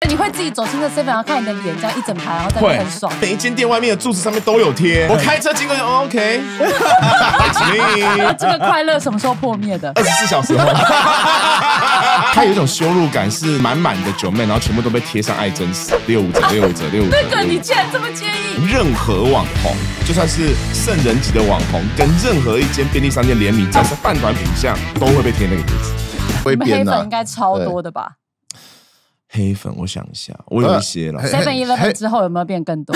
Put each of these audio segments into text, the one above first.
你会自己走进那 7-Eleven， 然后看你的脸这样一整排，然后在那边很爽。 每一间店外面的柱子上面都有贴。我开车经过就 OK， 这个快乐什么时候破灭的 ？24小时后。他有一种羞辱感，是满满的酒妹，然后全部都被贴上爱真实65折、65折、65折。 那个你竟然这么介意？ 任何网红，就算是圣人级的网红，跟任何一间便利商店联名，只要是饭团品项，都会被贴那个贴纸。 你们黑粉应该超多的吧？ 黑粉，我想一下，我有一些了。 7-Eleven 之后有没有变更多？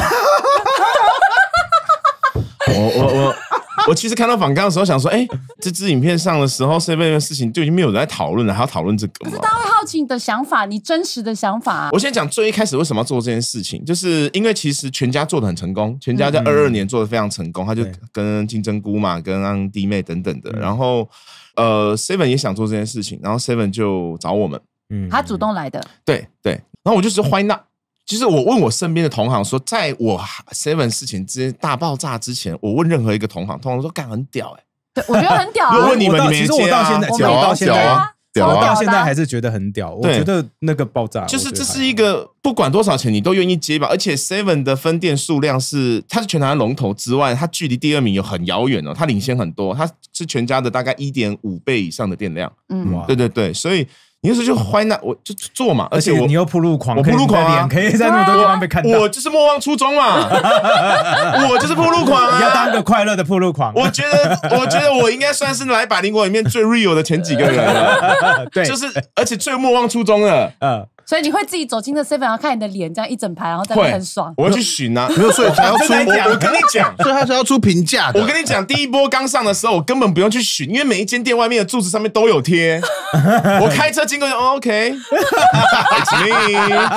我其实看到访纲的时候想说，这支影片上的时候 7-Eleven 的事情就已经没有人在讨论了，还要讨论这个吗？ 可是大家会好奇你的想法，你真实的想法。 我先讲最一开始为什么要做这件事情，就是因为其实全家做的很成功，全家在22年做的非常成功，他就跟金针菇嘛，跟弟妹等等的，然后7 也想做这件事情，然后7就找我们， 他主动来的， 对，然后我就说 why not？就是我问我身边的同行说，在我7事情之大爆炸之前，我问任何一个同行说干很屌对，我觉得很屌啊。 我问你们， 其实我到现在，我到现在还是觉得很屌。我觉得那个爆炸， 就是这是一个不管多少钱你都愿意接吧。而且7的分店数量是，它是全台湾龙头之外，它距离第2名有很遥远哦，它领先很多，它是全家的大概1.5倍以上的店量。对，所以。你那时候就坏那我就做嘛，而且你又暴露狂， 我暴露狂啊， 可以在那么多地方被看到。 我就是莫忘初衷嘛，我就是暴露狂啊， 要当个快乐的暴露狂。 我觉得我应该算是来百灵果里面最 real 的前几个人了，对，就是而且最莫忘初衷了， 所以你会自己走进那 7-Eleven， 然后看你的脸这样一整排，然后在那边很爽。 我会去寻啊， 没有，所以才要出。 我跟你讲， 所以他才要出评价的。 我跟你讲，第一波刚上的时候，我根本不用去寻，因为每一间店外面的柱子上面都有贴。我开车经过就 OK， it's me，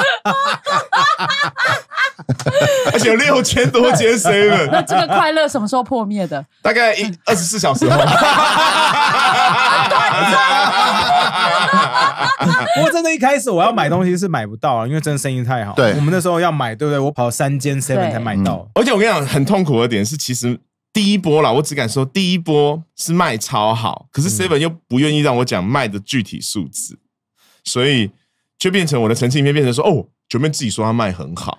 而且有6000多间 7-Eleven。 那这个快乐什么时候破灭的？ 大概24小时后。 我真的一开始我要买东西是买不到啊，因为真的生意太好。 对， 我们那时候要买，对不对？我跑3间 7 才买到。 而且我跟你讲，很痛苦的点是，其实第一波啦，我只敢说第一波是卖超好，可是 7 又不愿意让我讲卖的具体数字，所以就变成我的澄清影片变成说，九妹自己说他卖很好。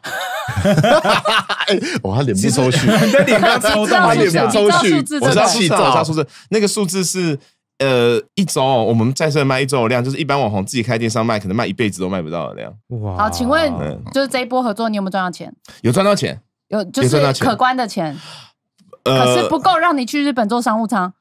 他脸部抽搐， 你的脸刚抽动， 他脸部抽搐， 我知道数字，那个数字是一周我们在这卖1周的量，就是一般网红自己开电商卖，可能卖一辈子都卖不到的量。 哇！好，请问就是这一波合作，你有没有赚到钱？ 有赚到钱， 有就是可观的钱，可是不够让你去日本做商务舱。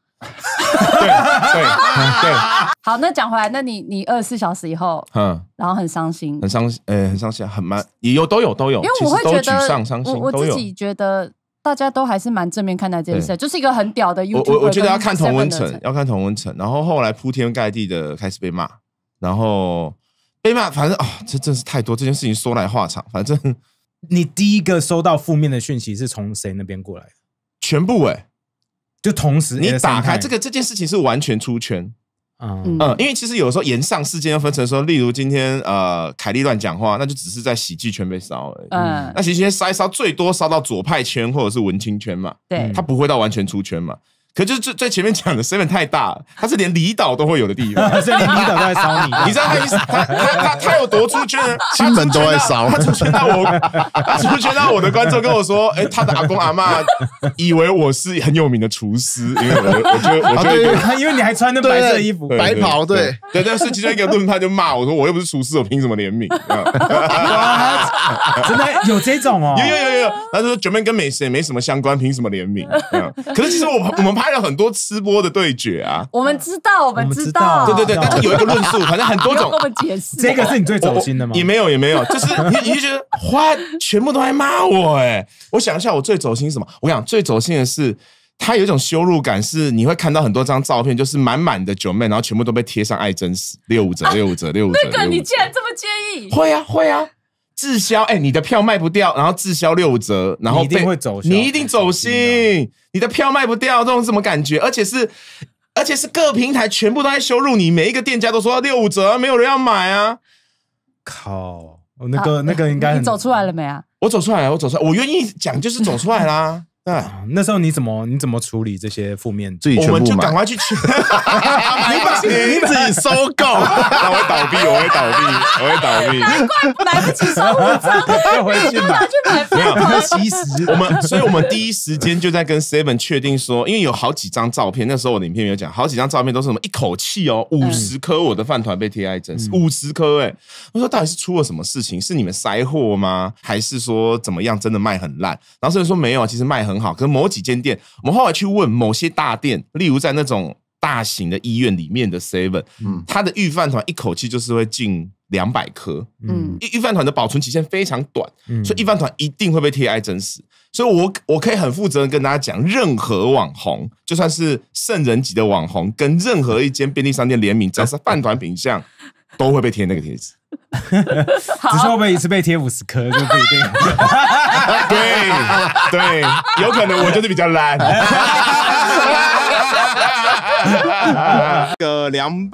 对。好，那讲回来，那你24小时以后，然后很伤心， 很伤心，都有， 因为我会觉得沮丧、伤心， 我自己觉得大家都还是蛮正面看待这件事，就是一个很屌的 YouTuber。 我觉得要看同温层，然后后来铺天盖地的开始被骂，然后被骂，反正这真是太多，这件事情说来话长，反正你第一个收到负面的讯息是从谁那边过来的？ 全部就同时你打开这件事情是完全出圈，因为其实有时候延上事件要分成说，例如今天凯莉乱讲话，那就只是在喜剧圈被烧而已，那喜剧圈烧一烧，最多烧到左派圈或者是文青圈嘛， 对， 他不会到完全出圈嘛。可就是最前面讲的 7 太大了，它是连离岛都会有的地方， 所以连离岛都在烧你。 你知道他有多出圈呢？ 金门都在烧， 他出圈到我的观众跟我说，他的阿公阿嬷以为我是很有名的厨师，因为我觉得因为你还穿那白色衣服、 白袍，对， 所以其中一个论派就骂我说，我又不是厨师，我凭什么联名？ 真的有这种哦？ 有，他说九妹跟谁没什么相关，凭什么联名？可是其实我们拍了很多吃播的对决啊， 我们知道， 对，但是有一个论述，反正很多种。 跟我们解释， 这个是你最走心的吗？ 也没有，就是你就觉得哇，全部都在骂我我想一下，我最走心是什么？我想最走心的是，他有一种羞辱感，是你会看到很多张照片，就是满满的九妹，然后全部都被贴上爱真实65折。 那个你竟然这么介意？ 会啊。滞销，你的票卖不掉，然后滞销65折，然后你一定会走心， 你一定走心，你的票卖不掉，这种什么感觉？而且是各平台全部都在羞辱你，每一个店家都说要65折，没有人要买啊！ 靠，那个应该你走出来了没啊？ 我走出来，我愿意讲就是走出来啦。 那时候你怎么处理这些负面？ 自己全部买， 我们就赶快去取， 你自己收购， 那我会倒闭，我会倒闭。 难怪买不起收护舱， 就回去买， 没有， 其实所以我们第一时间就在跟 Seven 确定说，因为有好几张照片，那时候我的影片有讲，好几张照片都是什么一口气哦，50颗我的饭团被贴在真实，50颗哎，我说到底是出了什么事情？是你们塞货吗？还是说怎么样真的卖很烂？然后Seven说没有，其实卖很好，可是某几间店，我们后来去问某些大店，例如在那种大型的医院里面的 Seven，它的御饭团一口气就是会进200颗，御饭团的保存期限非常短，所以御饭团一定会被贴爱真实。所以我可以很负责任跟大家讲，任何网红，就算是圣人级的网红，跟任何一间便利商店联名，只要是饭团品项，都会被贴那个贴纸。 只是会不会一次被贴50颗就不一定。 对，有可能我就是比较烂。 那个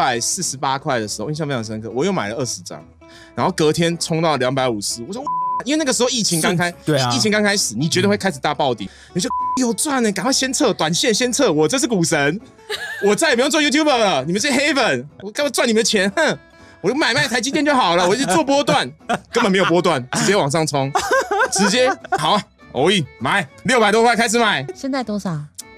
248块的时候，印象非常深刻，我又买了20张，然后隔天冲到250，我说。因为那个时候疫情刚开，疫情刚开始，你觉得会开始大爆底，你就有赚呢，赶快先撤，短线先撤，我这是股神，我再也不用做 YouTuber 了，你们这些黑粉，我干嘛赚你们的钱？哼，我就买卖台积电就好了，我就做波段，根本没有波段，直接往上冲，直接好啊，all in 买600多块开始买， 现在多少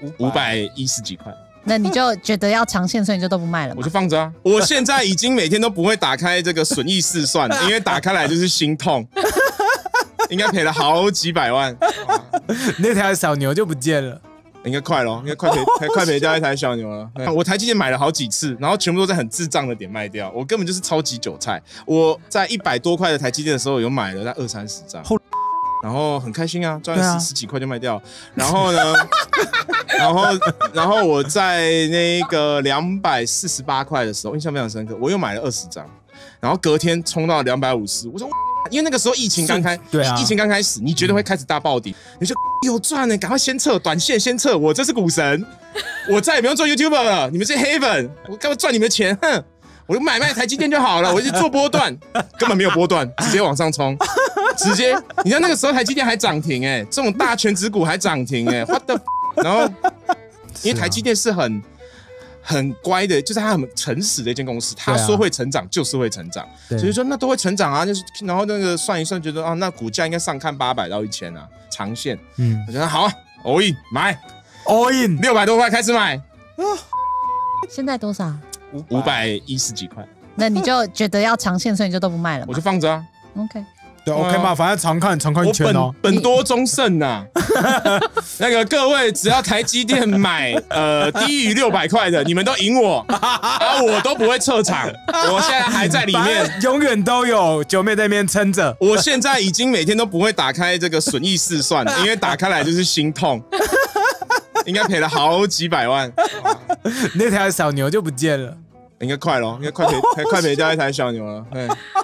？510几块。 那你就觉得要长线，所以你就都不卖了吗？ 我就放着啊！我现在已经每天都不会打开这个损益试算，因为打开来就是心痛，应该赔了好几百万。 那条小牛就不见了， 应该快了，应该快赔掉一台小牛了。我台积电买了好几次，然后全部都在很智障的点卖掉，我根本就是超级韭菜。我在100多块的台积电的时候有买了在20-30张。然后很开心啊，赚了十几块就卖掉。然后呢，然后我在那个248块的时候，印象非常深刻，我又买了20张，然后隔天冲到250，我说，因为那个时候疫情刚开，疫情刚开始，你觉得会开始大爆底，你就有赚呢，赶快先撤，短线先撤，我这是股神，我再也不用做 YouTuber 了，你们这些黑粉，我干嘛赚你们的钱？哼！我就买卖台积电就好了，我就做波段，根本没有波段，直接往上冲，直接，你知道那个时候台积电还涨停哎，这种大全指股还涨停哎 ，what the， 然后因为台积电是很乖的，就是它很诚实的一间公司，它说会成长就是会成长，所以说那都会成长啊，就是然后那个算一算，觉得啊，那股价应该上看800到1000啊，长线，我觉得好啊 ，all in 买 ，all in 600多块开始买， 现在多少 ？510几块。 那你就觉得要长线，所以你就都不卖了吗？ 我就放着啊。 OK。 对 ，OK 嘛，反正常看一圈哦。 本多中胜呐，那个各位只要台积电买低于600块的，你们都赢我，啊我都不会撤场，我现在还在里面， 永远都有九妹在那边撑着。 我现在已经每天都不会打开这个损益试算，因为打开来就是心痛，应该赔了好几百万。 那条小牛就不见了， 应该快了，应该快赔掉一台小牛了。